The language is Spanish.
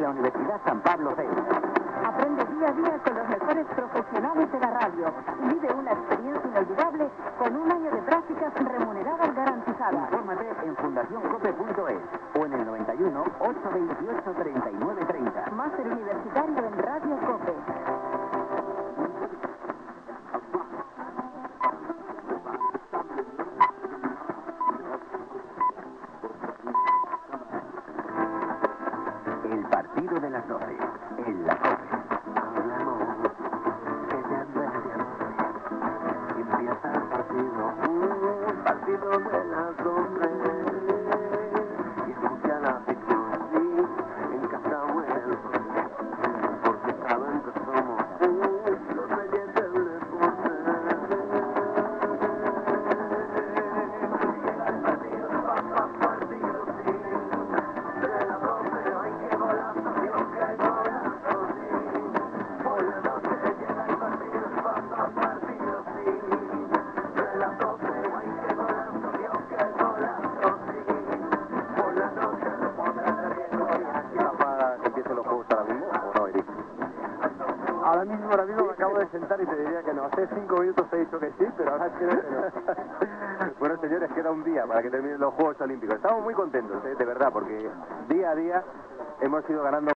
la Universidad San Pablo CEU. Aprende día a día con los mejores profesionales de la radio y vive una experiencia inolvidable con un año de prácticas remuneradas garantizadas. Infórmate en fundacioncope.es o en el 91 828 3930. Máster universitario en Radio Cope. El partido de las 12, en la COPE. Empieza el partido de las 12. Y escucha la afición, sí, en casa o en el coche, porque saben que somos los reyes del deporte. Llega el partido, partido, sí. De las 12 hay que golazo, Dios, que golazo, sí. Por las 12 llega el partido, partido, sí. De las 12 hay que golazo, Dios, que golazo, sí. Por las 12 lo podrás riesgo y aquí ¿Para que empiecen los juegos ahora mismo o no, Eric? Ahora mismo me acabo de sentar y te diría que no. Hace 5 minutos te he dicho que sí, pero ahora creo que no. Bueno, señores, queda un día para que terminen los Juegos Olímpicos. Estamos muy contentos, de verdad, porque día a día hemos ido ganando.